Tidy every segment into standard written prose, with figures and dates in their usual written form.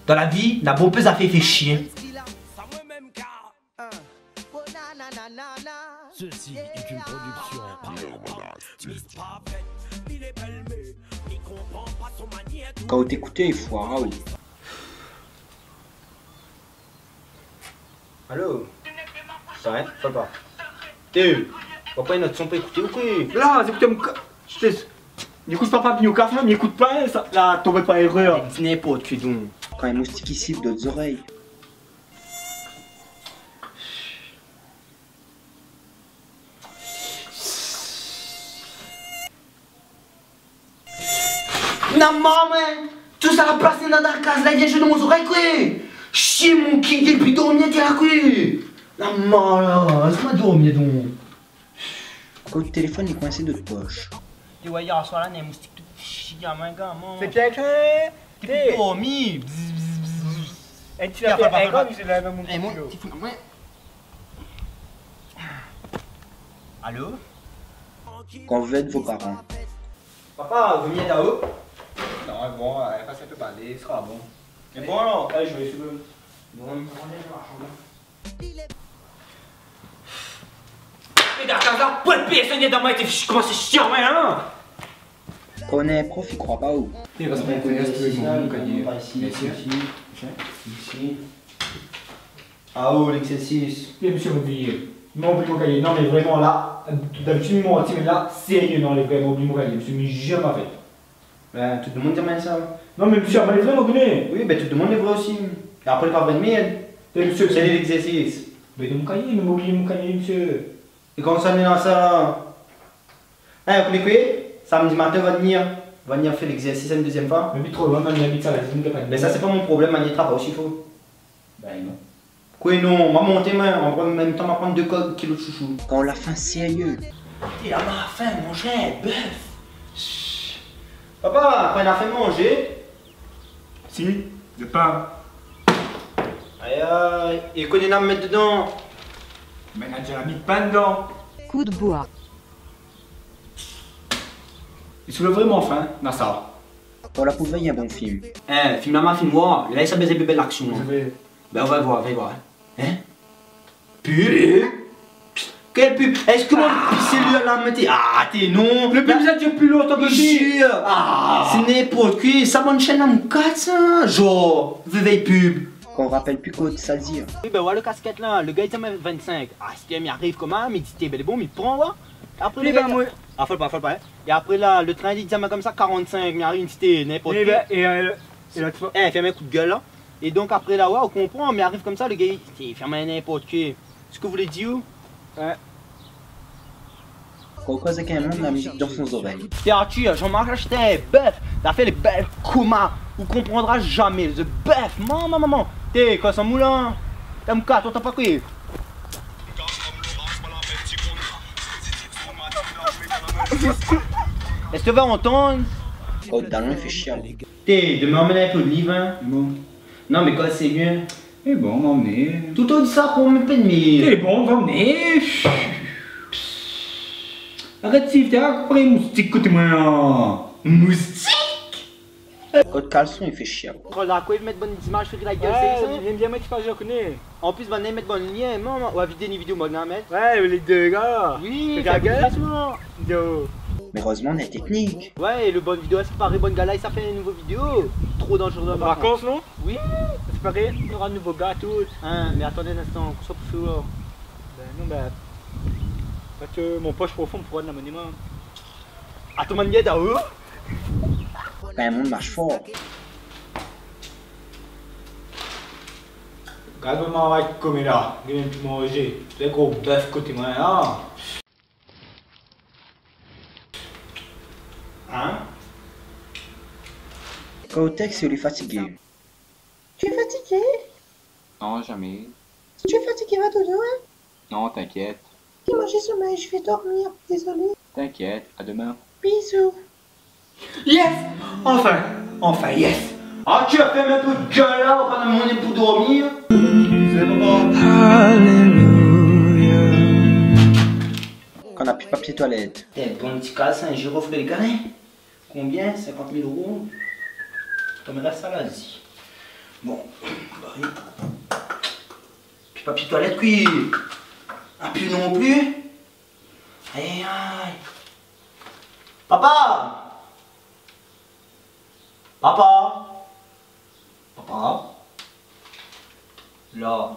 Dans la vie, la bonne peu a fait chier. Ceci est une production. Quand t'écoutais, il faut un raoult. Allô? Ça arrête? Faut pas. T'es papa, notre son peut écouter ou quoi? Là, c'est écoutez mon cas. N'écoute pas Pablo Café, n'écoute pas, ça, là, tombez pas erreur. Dis n'importe quoi donc. Quand un moustique ici, d'autres oreilles. Non, maman! Tout ça a placé dans la case, là, il vient de mon oreille, quoi! Chier mon kid, et puis dormir, t'es là, quoi! Non, maman, là, laisse-moi dormir, donc. Quand le téléphone est coincé de poche. Tu vois, hier soir, là, il y a un moustique tout chier, gamin, gamin. C'est bien que. T'es dormi! Et tu l'as fait comme c'est la même Eh, moi, tu fous, ouais. Allô? Quand vous êtes vos parents. Papa, vous venez là-haut? Non, bon, passe un peu parler, ce sera bon. Mais bon, alors, allez, je vais essayer de. Bon, on est dans la chambre. Mais d'accord, ça, pas de personne n'est dans ma tête, je commence à chier, hein? Quand on est prof, il croit pas où. Il va se mettre Ici. Ah oh, l'exercice. Et monsieur Mobilier, il m'a oublié mon cahier. Non, mais vraiment là, d'habitude, il m'a menti, mais là, sérieux, non, les vrais, il m'a oublié mon cahier. Monsieur, mais jamais fait. Ben, tu te demandes de ça. Non, mais monsieur, les vrais, m'oublier. Oui, ben, tu te demandes les vrais aussi. Et après, pas vrai de miel. Et monsieur, C'est l'exercice. mais de mon cahier, il m'a oublié mon cahier, monsieur. Et quand ça est dans ça. Hein, vous connaissez? Samedi matin, va venir faire l'exercice une deuxième fois. Mais trop loin, même, il habite ça, là, c'est une capacité. Mais ça, c'est pas mon problème, man, il travaille aussi, il faut. Ben non. Quoi, non, on va monter, man. En même temps, on va prendre 2 kilos de chouchou. Quand on l'a faim sérieux. Et là, on a faim, manger, bœuf. Papa, après, on a fait manger. Si, le pain. Aïe, aïe. Et qu'on est là à me mettre dedans. Mais on a déjà mis de pain dedans. Coup de bois. Il soulève vraiment faim, dans ça. Quand la pouvelle, il y a un bon film. Hein, film là, film noir. Là, ça baise bébé l'action. Je vais. Ben, on va voir. Hein? Pub? Quelle pub? Est-ce que mon pisser lui à la mettre? Ah, t'es non! Le pub, ça dure plus longtemps que lui. Ah! C'est n'importe quoi. Ça bonne chaîne à mon 4, ça. Genre, veille pub. Quand on rappelle plus quoi de ça dire. Oui, ben, voilà le casquette là. Le gars, il t'a mis 25. Ah, si il arrive comment? Mais il dit, t'es bel et bon, mais il prend, ouais. Après, Oui, le gars, ben, moi. Ah, faut pas. Hein. Et après, là, le train, il dit, comme ça, 45. Mais arrive, c'était n'importe quoi. Et l'autre fois. Eh, ferme un coup de gueule là. Et donc après là, ouais, on comprend, mais arrive comme ça, le gars, il ferme n'importe quoi. Ce que vous voulez dire? Ouais. Quand on cause avec un monde, la musique dans son oreille. T'es Arthur, Jean-Marc achetait bœuf. T'as fait les belles coma. Vous comprendrez jamais. Le bœuf, maman. T'es quoi, son moulin? T'as mon cas, toi, t'as pas quoi? Est-ce que tu vas entendre? Quand le talon, il fait chier. T'es, demain, on met un peu de livre, hein? Bon. Non, mais quoi, c'est mieux. Et bon, on va emmener. Tout le dit ça pour me peine, mais. Et bon, on va emmener. Arrête, Steve, t'es encore les moustiques, côté-moi. Moustique! Quand le caleçon, il fait chier. Là, quoi, il mettre bonne image, je fais la gueule, c'est ça? j'aime bien mettre je connais. En plus, va mettre bonne lien, maman. On va vider une vidéo, moi, mettre. Ouais, les deux gars. Oui, la gueule. Yo. Mais heureusement, on est technique. Ouais, et le bonne vidéo, c'est pareil, bonne gars là, il s'appelle une nouvelle vidéo. Trop dangereux de Vacances, non? Oui, C'est pareil, il y aura un nouveau gars, tout. hein, mais attendez un instant, qu'on soit plus chaud. Ben non, ben. Parce que mon poche profond pour rendre la monnaie. Attends, man, y'a haut. Quand un monde marche fort. Regarde-moi, va être comme là. Il vient tout manger. C'est gros bœuf côté-moi, là. Hein? Quand au texte, il est fatigué. Tu es fatigué? Non, jamais. Si tu es fatigué, va dodo, hein? Non, t'inquiète. Dis-moi, j'ai sommeil, je vais dormir. Désolé. T'inquiète, à demain. Bisous. Yes! Enfin, yes! Ah, tu as fait un peu de gueule là, on va demander pour dormir. C'est Quand on n'a plus de papier toilette. T'es un bon petit casse, un girofle les gars. Combien? 50 000 €. Comme reste ça là, vas-y. Bon, papier toilette, oui. Un plus non plus. Aïe, aïe. Papa. Papa. Papa. Là.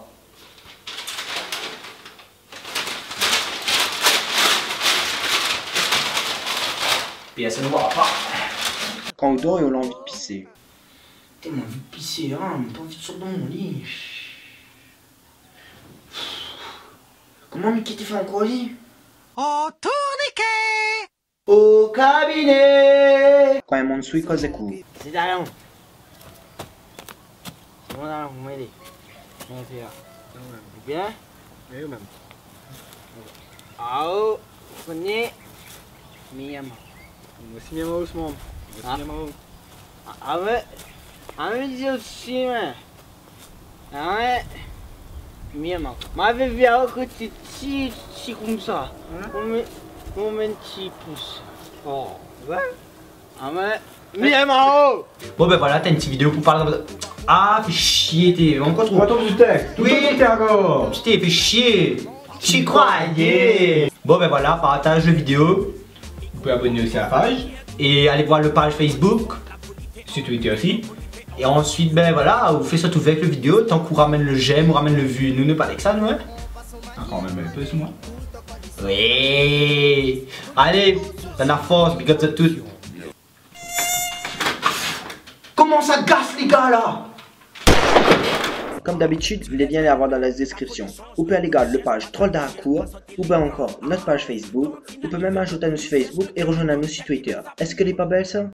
Puis elle se ne voit pas. Quand on dort et on a envie de pisser. T'as envie de pisser, hein, mais pas envie de sortir dans mon lit. Comment Mickey t'es fait encore lit? Au tourniquet! Au cabinet! Quand elle monte sous, il cause des coups. C'est derrière moi. C'est bon derrière vous m'aider. Viens, fais là. Bien? Oui, même. Ah, prenez. Miyama. Voici mes mots, mon. Voici mes mots. Ah ouais. Ah mais dis aussi, mais. Ah ouais. Miyama. M'avait vu à côté petit comme ça. On met un petit pouce. Oh, ouais. Ah ouais. Miyama. Bon ben voilà, t'as une petite vidéo pour parler de... Ah, fais chier, t'es encore trop... Retour du texte. Oui. Tout encore. Putain, fais chier. Tu croyais. Bon ben voilà, partage la vidéo. Vous pouvez abonner aussi à la page. Et allez voir le page Facebook. Sur Twitter aussi. Et ensuite, ben voilà, vous faites ça tout avec la vidéo. Tant qu'on ramène le j'aime, on ramène le vu. Nous ne pas avec ça, nous, hein. Encore même un peu sur moi. Oui. Allez, dans la force, big up à tous. Comment ça gasse, les gars, là? Comme d'habitude, les liens les avoir dans la description. Vous pouvez aller regarder la page Troll d'Harcourt, ou bien encore notre page Facebook. Vous pouvez même ajouter à nous sur Facebook et rejoindre nous sur Twitter. Est-ce qu'elle est pas belle ça?